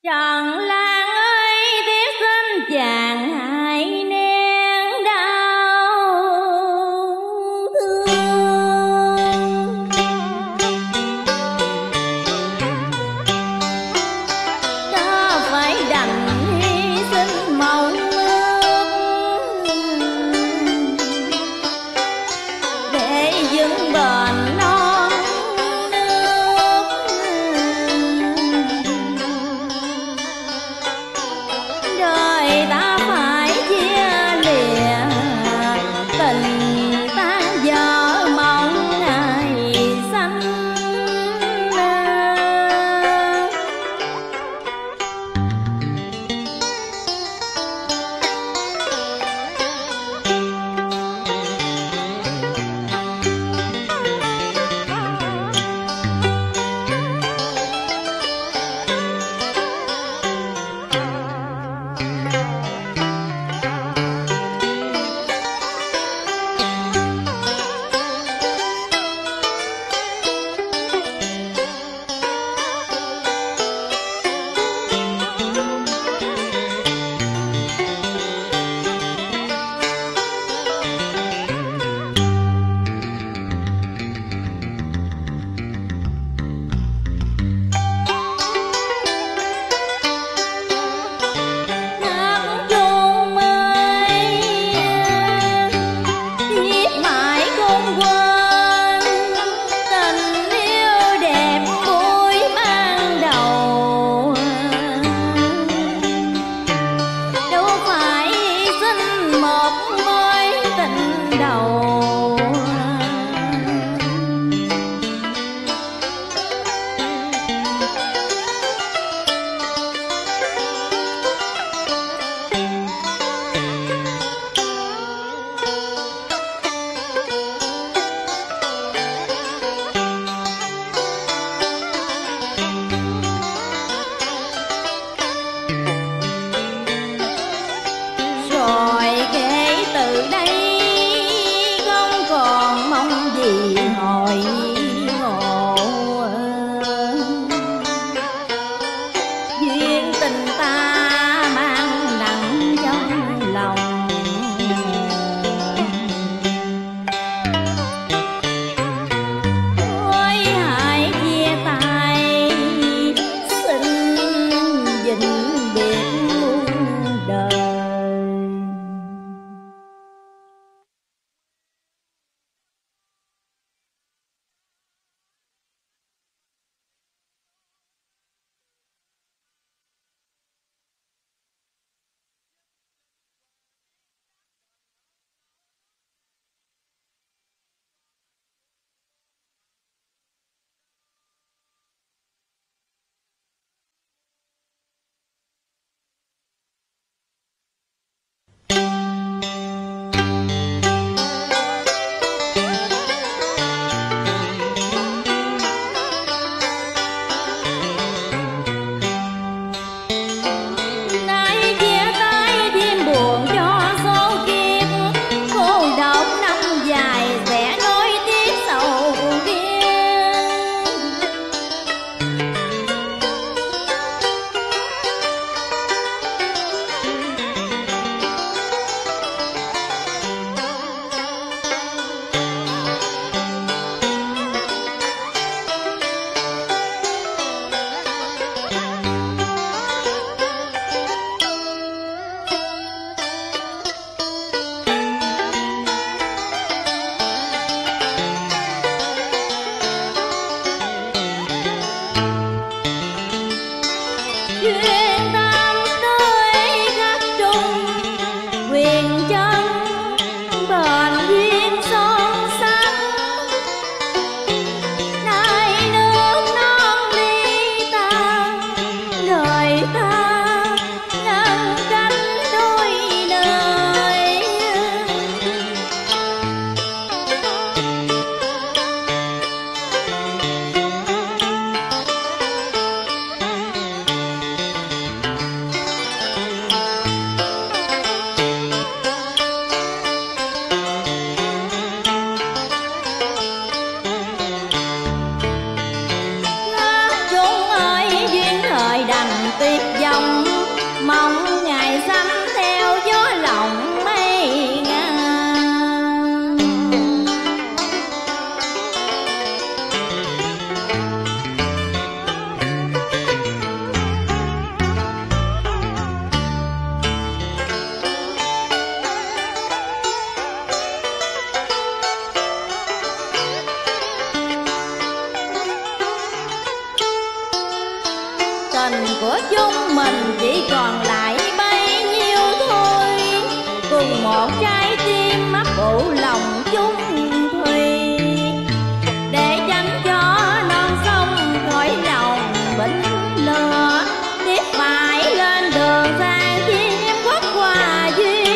Trần Lan ơi tiếc xin chàng hãy nén đau thương, đã phải đành hy sinh mộng ước để vững bền non nước. Đời ta phải chia lìa, tình tan vỡ mong ngày xanh. Rồi kể từ đây không còn mong gì hồi ngộ, duyên tình ta mang nặng trong lòng. Thôi hãy chia tay, xin vĩnh biệt muôn đời. Duyên tâm tươi khắc trung quyền chân, bền duyên son sắc. Nay nước non ly tan, đời ta ngăn cách đôi lời. lòng, mong ngày xanh theo gió lòng mây ngang. Tình của chúng mình chỉ còn lại bấy nhiêu thôi, cùng một trái tim ấp ủ lòng chung thủy, để tránh cho non sông khỏi lòng bệnh lừa, tiếp phải lên đường sang chim quốc hòa duyên.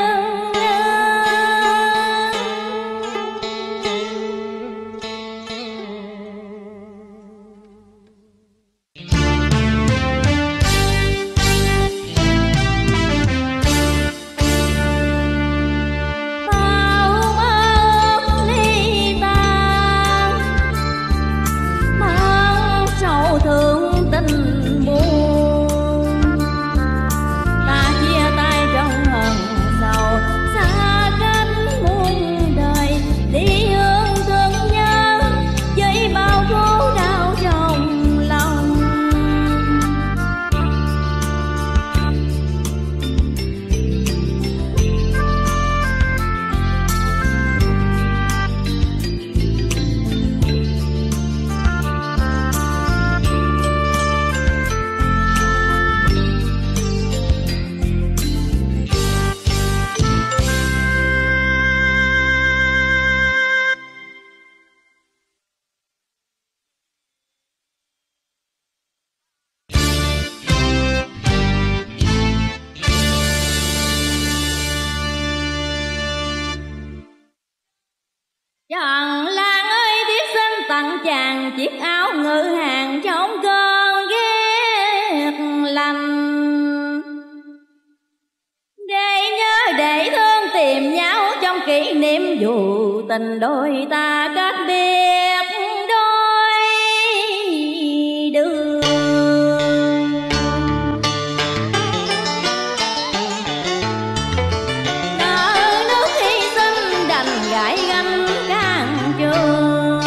Chàng Lan ơi, tiếc xin tặng chàng chiếc áo ngự hàng trong cơn ghét lành, để nhớ để thương tìm nhau trong kỷ niệm, dù tình đôi ta cách biệt đôi đường. Nợ nước hy sinh đành gãi gánh can trường,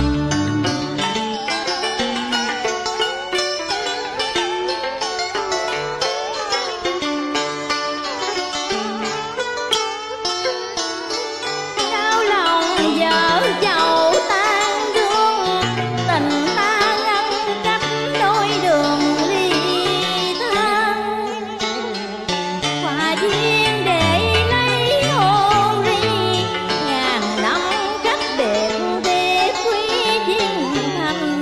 đau lòng vợ chồng tan thương, tình ta ngăn cách đôi đường ly thân, hòa duyên để lấy hôn ri, ngàn năm cách biệt để quý duyên thành.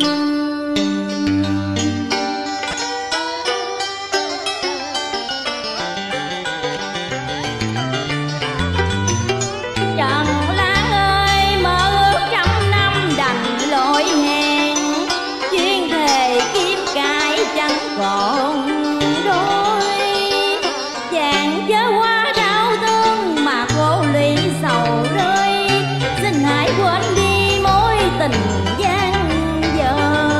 Trần Lan ơi, mơ ước trăm năm đành lỗi hẹn, duyên thề kiếm cãi chẳng còn đôi, chàng chớ qua đau thương mà khổ lụy sầu rơi, xin hãy quên đi mối tình gian dở.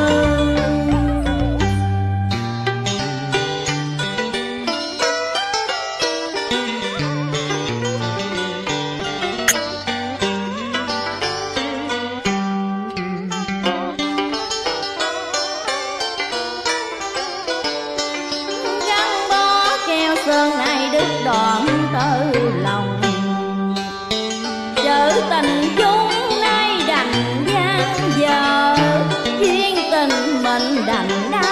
Gắn bó keo sơn này đứt đoạn tơ lòng, chữ tình chúng nay đành gian dở, duyên tình mình đành đau